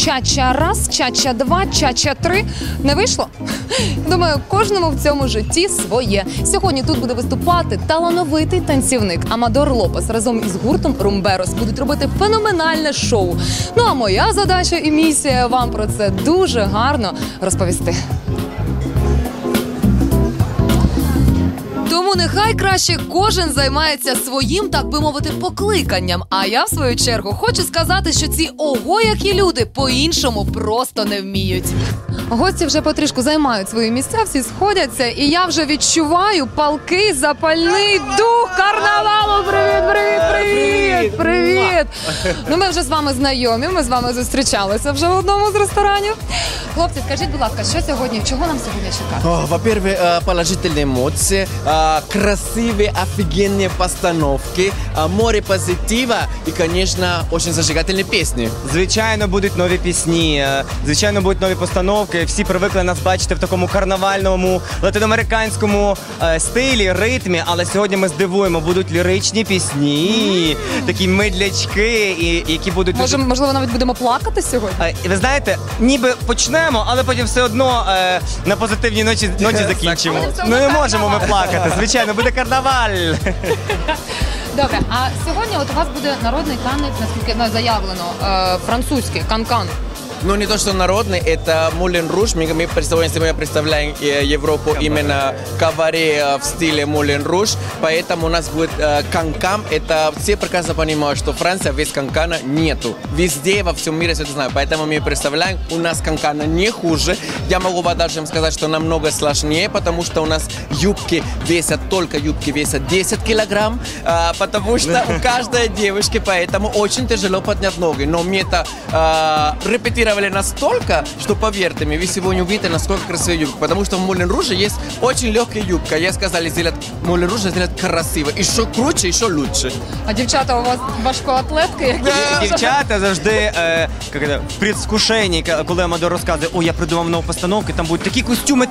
чача раз, чача два, чача три. Не вийшло? Думаю, кожному в цьому житті своє. Сьогодні тут буде виступати талановитий танцівник Амадор Лопес разом із гуртом Румберос. Будуть робити феноменальне шоу. Ну а моя задача і місія вам про це дуже гарно розповісти. Тому нехай краще кожен займається своїм, так би мовити, покликанням. А я, в свою чергу, хочу сказати, що ці ого-які люди по-іншому просто не вміють. Гості вже потрішку займають свої місця, всі сходяться, і я вже відчуваю палкий, запальний дух карнавалу. Привіт! Привіт! Ну, ми вже з вами знайомі, ми з вами зустрічалися вже в одному з ресторанів. Хлопці, скажіть, будь ласка, що сьогодні, чого нам сьогодні чекати? Во-первых, положительные эмоции, красивые, офигенные постановки, море позитива и, конечно, очень зажигательные песни. Звичайно, будуть нові пісні, звичайно, будуть нові постановки. Всі привикли нас бачити в такому карнавальному, латиноамериканському стилі, ритмі, але сьогодні ми здивуємо, будуть ліричні пісні, такі медлячки, які будуть... Можливо, навіть будемо плакати сьогодні? Ви знаєте, ніби почнемо, але потім все одно на позитивній ноті закінчимо. Ну не можемо ми плакати, звичайно, буде карнаваль. Добре, а сьогодні от у вас буде народний танець, наскільки заявлено, французький, канкан. Ну, не то, что народный, это Мулен Руж. Мы представляем Европу именно каваре в стиле Мулен Руж. Поэтому у нас будет канкан. Это все прекрасно понимают, что Франция без канкана нету. Везде, во всем мире все это знают. Поэтому мы представляем, у нас канкана не хуже. Я могу даже им сказать, что намного сложнее, потому что у нас юбки весят 10 килограмм. Потому что у каждой девушки, поэтому очень тяжело поднять ноги. Но мы это репетировали настолько, что, поверьте мне, вы сегодня увидите, насколько красивая юбка. Потому что в Мулен Руже есть очень легкая юбка. Я сказали, сделать Мулен Руже сделать красиво. Еще круче, еще лучше. А дівчата у вас важкоатлетки? Які? Дівчата завжди в предвкушенні, коли Амадор розказує, о, я придумав нову постановку, там будуть такі костюми.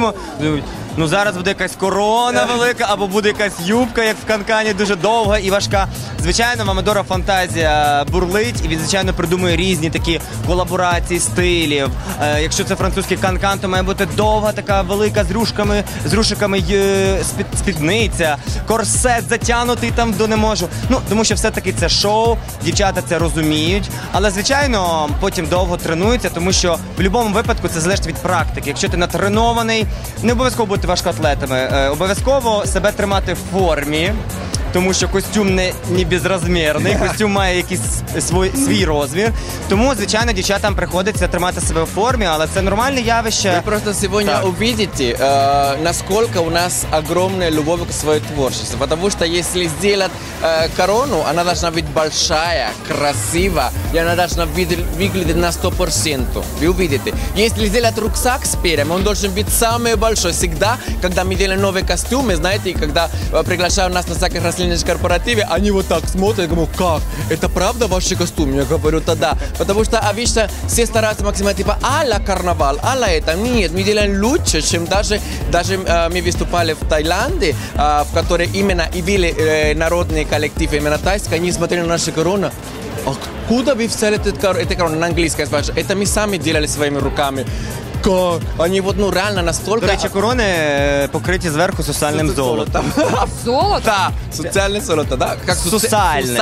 Ну зараз буде якась корона велика, або буде якась юбка, як в канкані, дуже довга і важка. Звичайно, в Амадора фантазія бурлить, і він, звичайно, придумує різні такі колаборації стилів. Якщо це французький канкан, то має бути довга, така велика, з рушиками спідниця, корсет затягнутий там до не можу. Ну, тому що все-таки це шоу, дівчата це розуміють, але, звичайно, потім довго тренуються, тому що в будь-якому випадку це залежить від практики. Якщо ти натренований, не обов'язково бути важкоатлетами, обов'язково себе тримати в формі, тому що костюм не безрозмірний, костюм має якийсь свій розмір. Тому, звичайно, дівчатам приходиться тримати себе в формі, але це нормальне явище. Вы просто сегодня увидите, насколько у нас огромная любовь к своему творчеству. Потому что если сделать корону, она должна быть большая, красивая, и она должна выглядеть на 100%. Вы увидите. Если сделать рюкзак с перьями, он должен быть самый большой. Всегда, когда мы делаем новые костюмы, знаете, когда приглашают нас на всяких корпоративе, они вот так смотрят, я говорю, как? Это правда ваши костюмы? Я говорю, да. Потому что обычно все стараются максимально типа а-ля карнавал, а-ля это. Нет, мы делаем лучше, чем даже мы выступали в Таиланде, в которой именно и были народные коллективы, именно тайские, они смотрели на наши короны. Откуда вы взяли эту корону? На английском спрашивают. Это мы сами делали своими руками. Как? Они вот, ну, реально настолько... До речі, корони покриті зверху сусальним золотом. Золото? Да, социальное золото, да? Как Сусальне.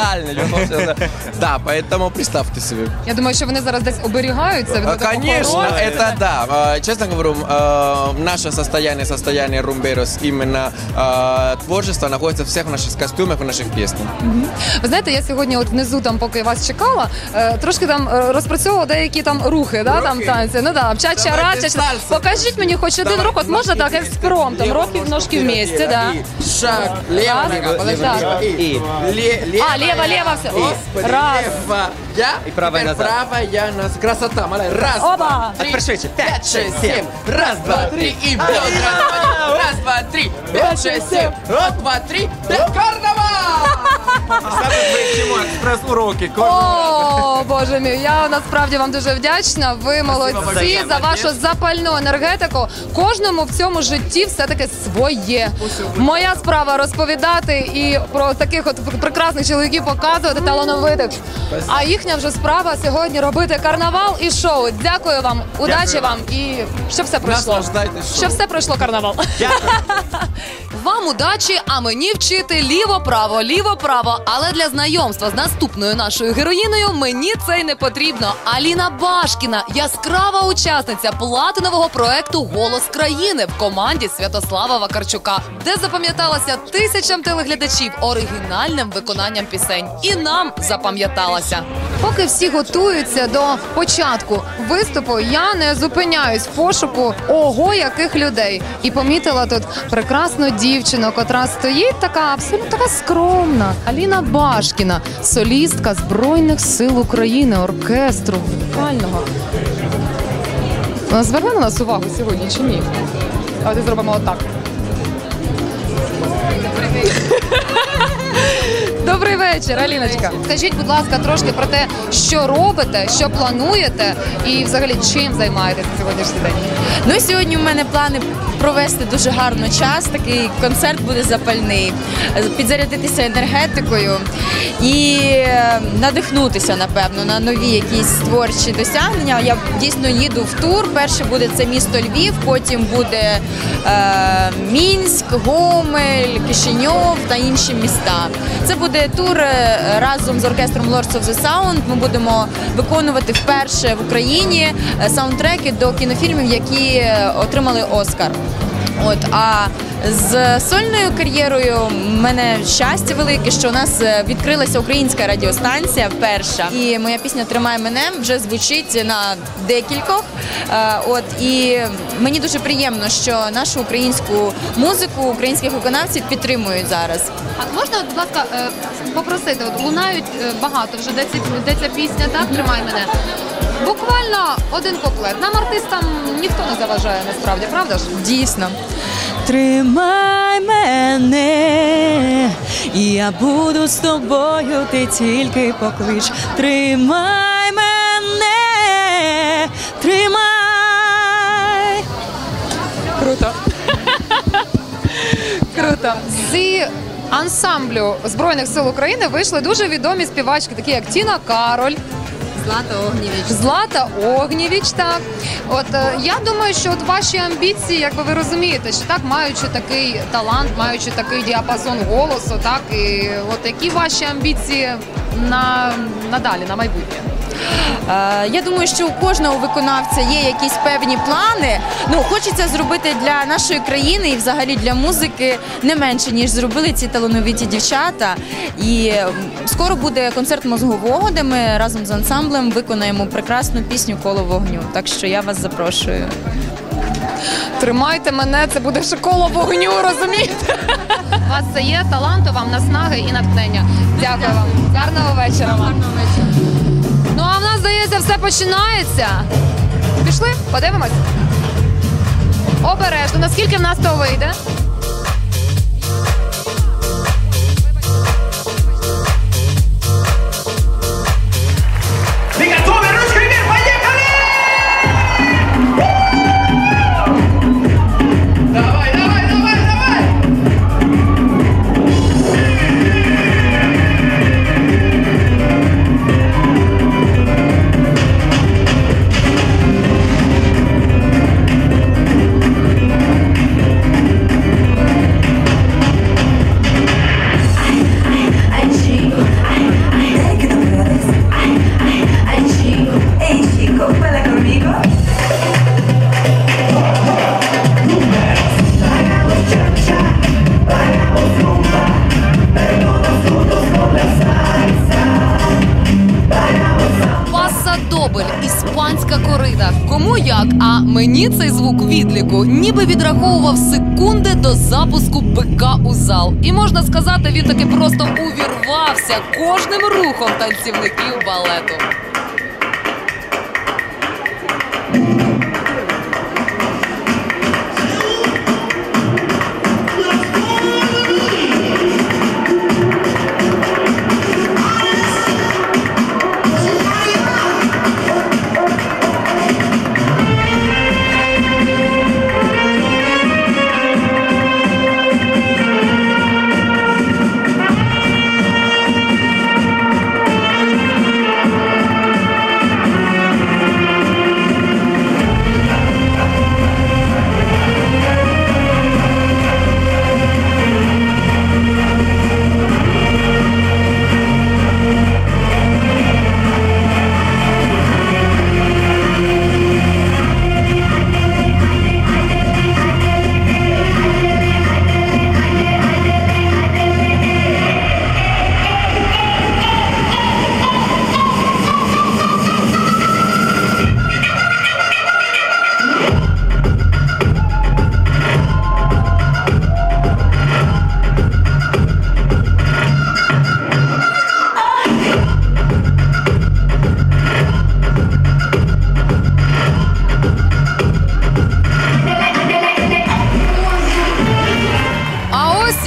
Да, поэтому представьте себе. Я думаю, що вони зараз десь оберігаються від такого Конечно, корони. это да. Честно говорю, наше состояние Румберос, именно творчество находится в всех наших костюмах, в наших песнях. Ви знаєте, я сьогодні от внизу, там, поки вас чекала, трошки там розпрацьовувала деякі там рухи, да, там танці. Ну да, ча-ча-ра, ча-ча. Покажіть мені хоч один рух, от можна так, експромтом, руки, ножки вместе, да. Шаг, лево, нога, подожди. Лево, все. Раз. И правая назад. Правая назад. Красота, малая. Раз, Оба. два, три, 5, 6, 7. Раз, два, три и вперед. Раз, два, три, 5, 6, 7. Раз, два, три. Карнавал! Саме ми вчимо експрес-уроки. О, Боже мій, я насправді вам дуже вдячна. Ви молодці за вашу запальну енергетику. Кожному в цьому житті все-таки своє. Моя справа розповідати і про таких от прекрасних чоловіків показувати, талановитих. А їхня вже справа сьогодні робити карнавал і шоу. Дякую вам, удачі вам і щоб все пройшло. Наслаждайтесь шоу. Щоб все пройшло карнавал. Вам удачі, а мені вчити ліво-право. Але для знайомства з наступною нашою героїною мені це й не потрібно. Аліна Башкіна – яскрава учасниця платинового проекту «Голос країни» в команді Святослава Вакарчука, де запам'яталася тисячам телеглядачів оригінальним виконанням пісень. І нам запам'яталася. Поки всі готуються до початку виступу, я не зупиняюсь в пошуку ого яких людей. І помітила тут прекрасну дівчину, котра стоїть така, абсолютно така скромна. Аліна Башкіна, солістка Збройних сил України, оркестру вокального. Вона зверне на нас увагу сьогодні чи ні? Давайте зробимо отак. Добрий вечір, Аліночка. Скажіть, будь ласка, трошки про те, що робите, що плануєте і взагалі чим займаєтесь на сьогоднішній день? Ну, сьогодні у мене плани провести дуже гарно час, такий концерт буде запальний, підзарядитися енергетикою і надихнутися, напевно, на нові якісь творчі досягнення. Я дійсно їду в тур. Перший буде це місто Львів, потім буде Мінськ, Гомель, Кишиньов та інші міста. Це буде тур разом з оркестром Lords of the Sound. Ми будемо виконувати вперше в Україні саундтреки до кінофільмів, які отримали Оскар. А з сольною кар'єрою в мене щастя велике, що у нас відкрилася українська радіостанція перша. І моя пісня «Тримай мене» вже звучить на декількох. І мені дуже приємно, що нашу українську музику, українських виконавців підтримують зараз. А можна, будь ласка, попросити, лунають багато вже, де ця пісня, так, «Тримай мене». Буквально один куплет. Нам, артистам, ніхто не заважає, насправді, правда ж? Дійсно. Тримай мене, і я буду з тобою, ти тільки поклич. Тримай мене, тримай. Круто. Круто. З ансамблю Збройних сил України вийшли дуже відомі співачки, такі як Тіна Кароль, Злата Огнєвіч, так. Я думаю, що ваші амбіції, якби ви розумієте, що так, маючи такий талант, маючи такий діапазон голосу, так, і які ваші амбіції надалі, на майбутнє? Я думаю, що у кожного виконавця є якісь певні плани. Хочеться зробити для нашої країни і взагалі для музики не менше, ніж зробили ці талановиті дівчата. І скоро буде концерт мозгового, де ми разом з ансамблем виконаємо прекрасну пісню «Коло вогню». Так що я вас запрошую. Тримайте мене, це буде ще коло вогню, розумієте? У вас це є, таланту вам, наснаги і натхнення. Дякую вам. Гарного вечора вам. Ну, а в нас, здається, все починається. Пішли? Подивимось? Обережно. Наскільки в нас то вийде? Іспанська корида. Кому як, а мені цей звук відліку ніби відраховував секунди до запуску бика у зал. І можна сказати, він таки просто увірвався кожним рухом танцівників балету.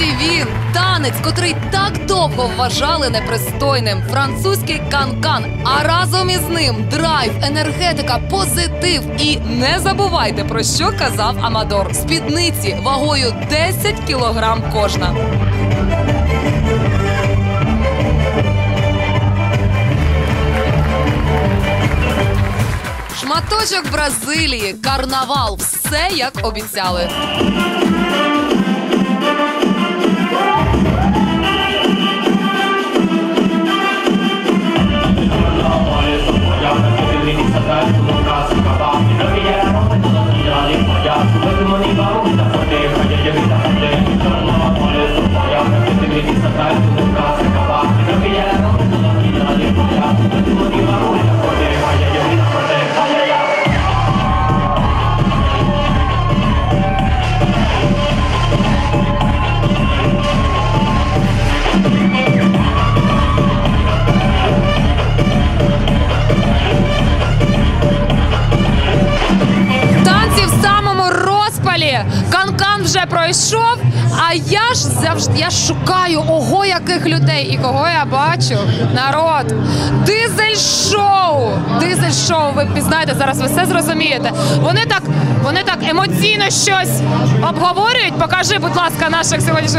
він – танець, котрий так довго вважали непристойним. Французький канкан. А разом із ним драйв, енергетика, позитив. І не забувайте, про що казав Амадор. Спідниці вагою 10 кілограм кожна. Шматочок Бразилії, карнавал, все як обіцяли. Канкан вже пройшов, а я ж шукаю, ого, яких людей. І кого я бачу? Народ. Дизель-шоу. Дизель-шоу, ви пізнаєте, зараз ви все зрозумієте. Вони так емоційно щось обговорюють. Покажи, будь ласка, наших сьогоднішніх.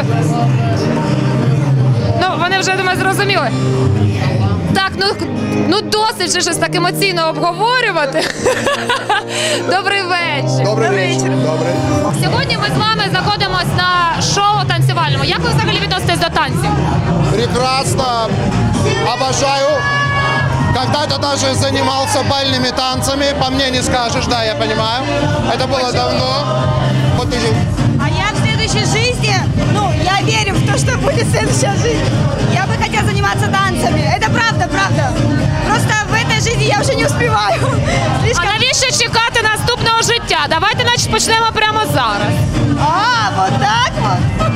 Ну, вони вже, думаю, зрозуміли. Так, ну досить же щось так емоційно обговорювати. Добрий вечір. Добрий вечір. Добрий. Сьогодні ми з вами знаходимося на шоу танцювальному. Як ви взагалі відноситесь до танців? Прекрасно. Обожаю. Когда-то даже занимался бальными танцами. По мне не скажешь, да, я понимаю. Это было давно. Вот уже. А я в следующей жизни, я верю в то, что будет следующая жизнь. Я бы хотела заниматься танцами. Это правда, правда. Просто в этой жизни я уже не успеваю. А навіщо чекати наступного життя? Давайте, значить, почнемо прямо зараз. А, вот так вот.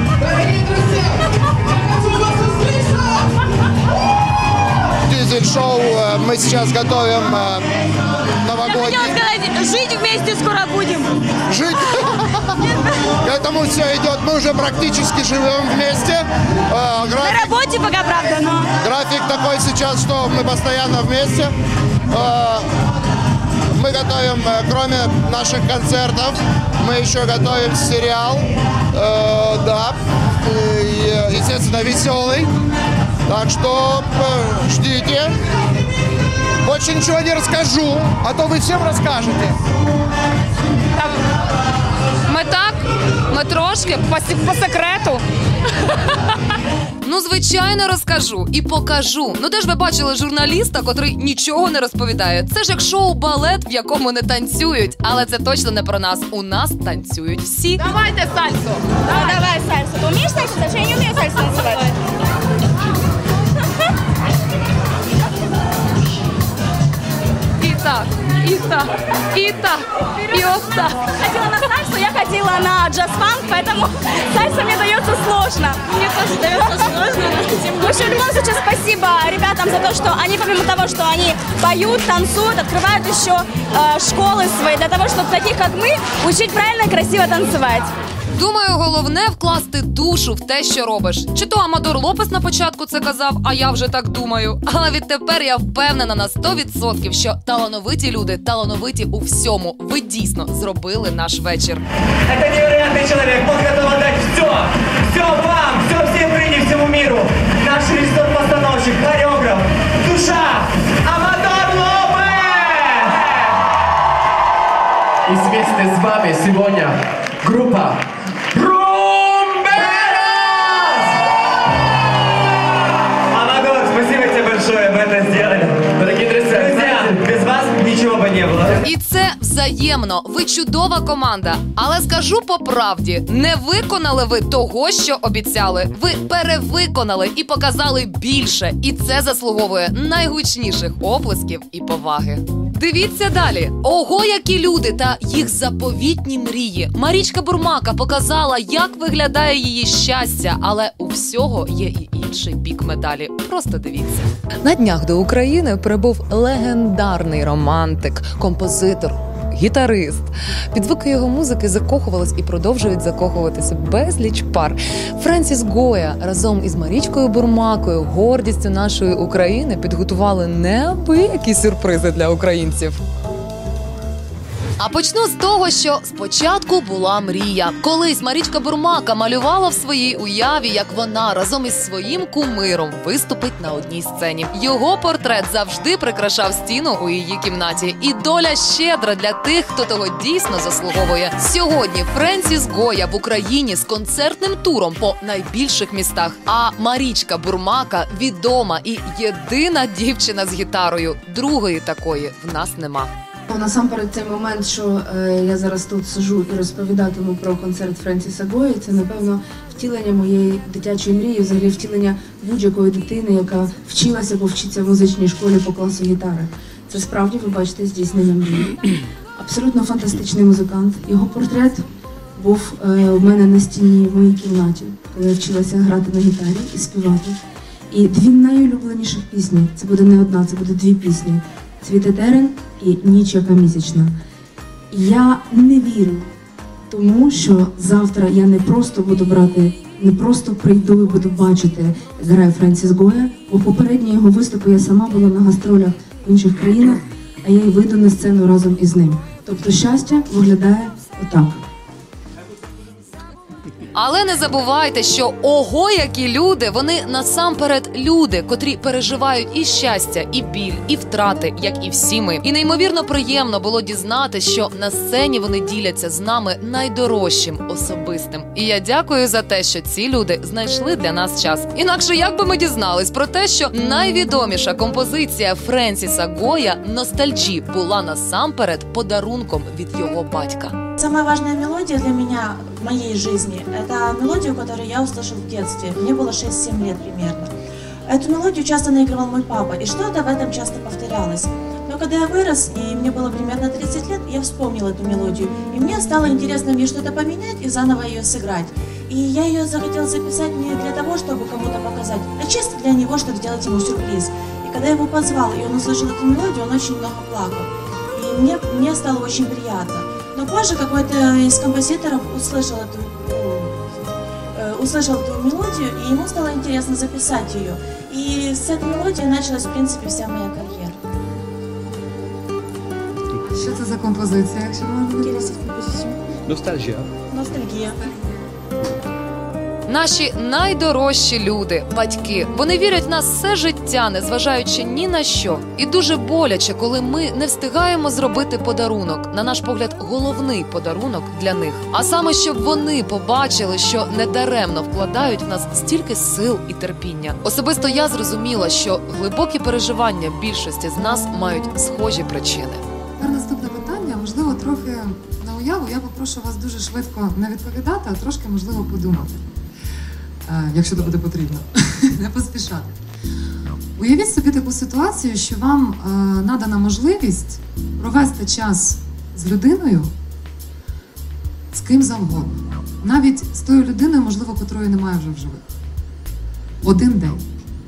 Дизель-шоу. Мы сейчас готовим новогодний. Я хотела сказать, жить вместе скоро будем. Жить. К этому все идет. Мы уже практически живем вместе. На работе пока, правда, но... График такой сейчас, что мы постоянно вместе. Мы готовим, кроме наших концертов, мы еще готовим сериал. Да. И, естественно, веселый. Так что ждите. Больше ничего не расскажу, а то вы всем расскажете. Ми трошки, по секрету. Ну, звичайно, розкажу і покажу. Ну, де ж ви бачили журналіста, котрий нічого не розповідає? Це ж як шоу-балет, в якому не танцюють. Але це точно не про нас. У нас танцюють всі. Давайте сальсу. Давай сальсу. Ты умеешь сальсу? Потому что я не умею сальсу танцевать. І так, і ось так. Ходила на сальсу, я ходила на джаз-фанк, поэтому сальса мне дается сложно. Мне тоже дается сложно. В общем, в любом случае, спасибо ребятам за то, что они, помимо того, что они поют, танцуют, открывают еще школы свои, для того, чтобы таких, как мы, учить правильно и красиво танцевать. Думаю, головне вкласти душу в те, що робиш. Чи то Амадор Лопес на початку це казав, а я вже так думаю. Але відтепер я впевнена на 100%, що талановиті люди, талановиті у всьому. Ви дійсно зробили наш вечір. Это невероятный человек, он готов отдать все вам, все всем Украине, всему миру. Наш режиссер-постановщик, хореограф, душа, Амадор Лопес! И вместе с вами сегодня группа Амадор, спасибо тебе большое, вы это сделали. Дорогие друзья, без вас ничего бы не было. І це взаємно. Ви чудова команда. Але скажу по правді, не виконали ви того, що обіцяли. Ви перевиконали і показали більше. І це заслуговує найгучніших оплесків і поваги. Дивіться далі. Ого, які люди та їх заповітні мрії. Марічка Бурмака показала, як виглядає її щастя, але у всього є і інший бік медалі. Просто дивіться. На днях до України прибув легендарний романтик, композитор, гітарист. Під звуки його музики закохувались і продовжують закохуватися безліч пар. Френсіс Гоя разом із Марічкою Бурмакою, гордістю нашої України, підготували неабиякі сюрпризи для українців. А почну з того, що спочатку була мрія. Колись Марічка Бурмака малювала в своїй уяві, як вона разом із своїм кумиром виступить на одній сцені. Його портрет завжди прикрашав стіну у її кімнаті. І доля щедра для тих, хто того дійсно заслуговує. Сьогодні Френсіс Гоя в Україні з концертним туром по найбільших містах. А Марічка Бурмака відома і єдина дівчина з гітарою. Другої такої в нас нема. Насамперед, цей момент, що я зараз тут сижу і розповідатиму про концерт Френсіса Гої, це, напевно, втілення моєї дитячої мрії, взагалі втілення будь-якої дитини, яка вчилася або вчиться в музичній школі по класу гітари. Це справді, ви бачите, здійснення мрії. Абсолютно фантастичний музикант. Його портрет був у мене на стіні в моїй кімнаті, коли я вчилася грати на гітарі і співати. І дві найулюбленіших пісні, це буде не одна, це буде дві пісні. «Цвіте терен» і «Ніч яка місячна». Я не вірю тому, що завтра я не просто буду брати, не просто прийду і буду бачити, як грає Френсіс Гоя, бо попередні його виступи я сама була на гастролях в інших країнах, а я й вийду на сцену разом із ним. Тобто щастя виглядає отак. Але не забувайте, що ого, які люди, вони насамперед люди, котрі переживають і щастя, і біль, і втрати, як і всі ми. І неймовірно приємно було дізнатися, що на сцені вони діляться з нами найдорожчим, особистим. І я дякую за те, що ці люди знайшли для нас час. Інакше як би ми дізнались про те, що найвідоміша композиція Френсіса Гоя «Ностальджі» була насамперед подарунком від його батька. Самая важная мелодия для меня в моей жизни – это мелодию, которую я услышал в детстве. Мне было 6-7 лет примерно. Эту мелодию часто наигрывал мой папа, и что-то в этом часто повторялось. Но когда я вырос, и мне было примерно 30 лет, я вспомнила эту мелодию. И мне стало интересно мне что-то поменять и заново ее сыграть. И я ее захотела записать не для того, чтобы кому-то показать, а чисто для него, чтобы сделать ему сюрприз. И когда я его позвал, и он услышал эту мелодию, он очень много плакал. И мне стало очень приятно. Но позже какой-то из композиторов услышал эту мелодию, и ему стало интересно записать ее. И с этой мелодии началась, в принципе, вся моя карьера. Що це за композиція, якщо можна? Ностальгия. Ностальгия. Наші найдорожчі люди, батьки, вони вірять в нас все життя, незважаючи ні на що. І дуже боляче, коли ми не встигаємо зробити подарунок, на наш погляд, головний подарунок для них. А саме, щоб вони побачили, що недаремно вкладають в нас стільки сил і терпіння. Особисто я зрозуміла, що глибокі переживання більшості з нас мають схожі причини. Тепер наступне питання, можливо, трохи на уяву. Я попрошу вас дуже швидко не відповідати, а трошки, можливо, подумати. Якщо це буде потрібно, не поспішати. Уявіть собі таку ситуацію, що вам надана можливість провести час з людиною, з ким завгодно. Навіть з тою людиною, можливо, котрої немає вже в живих. Один день.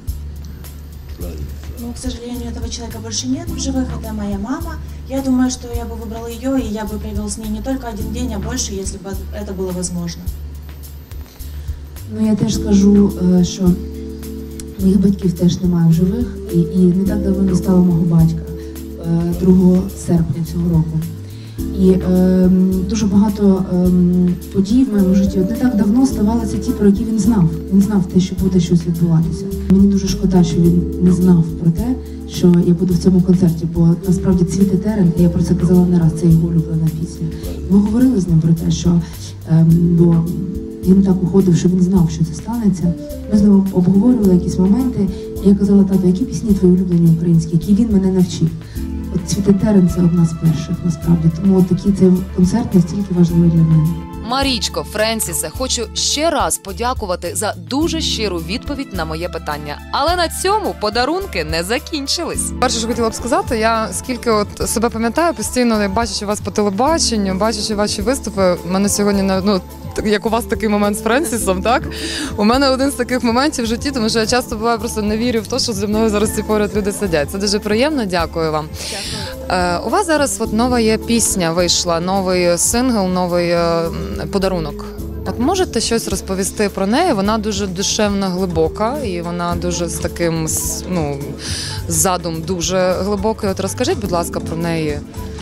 Ну, к сожалению, этого человека больше нет в живых, это моя мама. Я думаю, что я бы выбрала ее, и я бы провел с ней не только один день, а больше, если бы это было возможно. Ну, я теж скажу, що моїх батьків теж немає в живих, і не так давно не стало мого батька, 2 серпня цього року. І дуже багато подій в моєму житті. От не так давно ставалися ті, про які він знав. Він знав те, що буде щось відбуватися. Мені дуже шкода, що він не знав про те, що я буду в цьому концерті, бо насправді «Цвіте терен», я про це казала не раз, це його улюблена пісня. Ми говорили з ним про те, що бо він так уходив, що він знав, що це станеться. Ми з ним обговорювали якісь моменти, і я казала: тату, які пісні твої улюблені українські, які він мене навчив. От «Цвіте терен» – це одна з перших, насправді. Тому от такий цей концерт настільки важливий для мене. Марічко, Френсісе, хочу ще раз подякувати за дуже щиру відповідь на моє питання. Але на цьому подарунки не закінчились. Перше, що хотіла б сказати, я скільки от себе пам'ятаю, постійно бачачи вас по телебаченню, бачачи ваші виступи, в мене сьогодні як у вас такий момент з Френсісом, так? У мене один з таких моментів в житті, тому що я часто буваю, просто не вірю в те, що зі мною зараз ці поряд люди сидять. Це дуже приємно, дякую вам. У вас зараз от нова є пісня вийшла, новий сингл, новий подарунок. От можете щось розповісти про неї? Вона дуже душевно глибока і вона дуже з таким, ну, задум дуже глибокий. От розкажіть, будь ласка, про неї.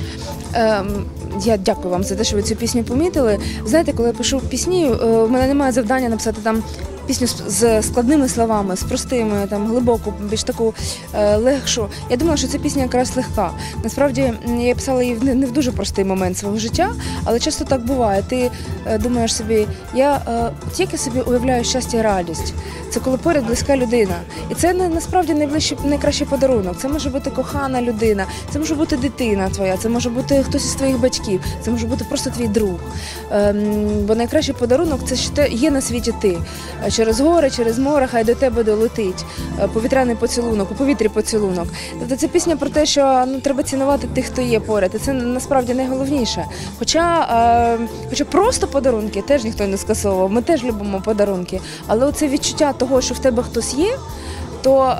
Я дякую вам за те, що ви цю пісню помітили. Знаєте, коли я пишу пісні, в мене немає завдання написати там пісню з складними словами, з простими, там глибоку, більш таку легшу. Я думала, що ця пісня якраз легка. Насправді, я писала її не в дуже простий момент свого життя, але часто так буває. Ти думаєш собі, я тільки собі уявляю щастя і радість. Це коли поряд близька людина. І це насправді найкращий подарунок. Це може бути кохана людина, це може бути дитина твоя, це може бути хтось із твоїх батьків, це може бути просто твій друг. Бо найкращий подарунок – це що є на світі ти. Через гори, через море, хай до тебе долетить повітряний поцілунок, у повітрі поцілунок. Тобто це пісня про те, що треба цінувати тих, хто є поряд. І це насправді найголовніше. Хоча просто подарунки теж ніхто не скасовував, ми теж любимо подарунки. Але оце відчуття того, що в тебе хтось є, то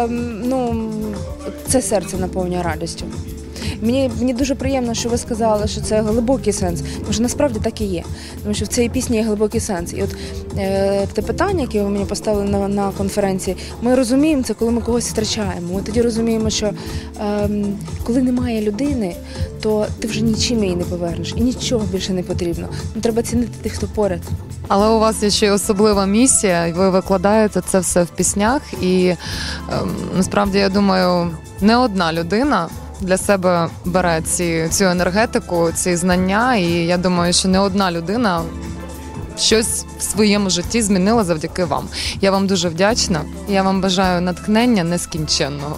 це серце наповнює радістю. Мені дуже приємно, що ви сказали, що це глибокий сенс, тому що насправді так і є. Тому що в цій пісні є глибокий сенс. І от те питання, яке ви мені поставили на конференції, ми розуміємо це, коли ми когось втрачаємо. Ми тоді розуміємо, що коли немає людини, то ти вже нічим її не повернеш і нічого більше не потрібно. Треба цінити тих, хто поряд. Але у вас є ще й особлива місія, і ви викладаєте це все в піснях. І насправді, я думаю, не одна людина для себе бере цю енергетику, ці знання, і я думаю, що не одна людина щось в своєму житті змінила завдяки вам. Я вам дуже вдячна, я вам бажаю натхнення нескінченного.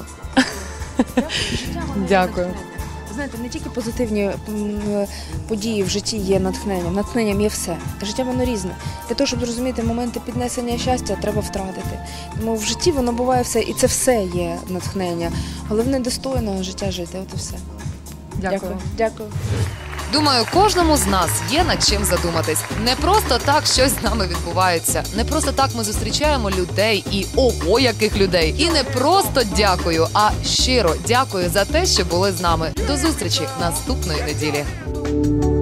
Дякую. Знаєте, не тільки позитивні події в житті є натхненням. Натхненням є все. Життя воно різне. Для того, щоб зрозуміти моменти піднесення щастя, треба втратити. Тому в житті воно буває все, і це все є натхнення. Головне, достойного життя жити. От і все. Дякую. Дякую. Думаю, кожному з нас є над чим задуматись. Не просто так щось з нами відбувається. Не просто так ми зустрічаємо людей і ого, яких людей. І не просто дякую, а щиро дякую за те, що були з нами. До зустрічі наступної неділі.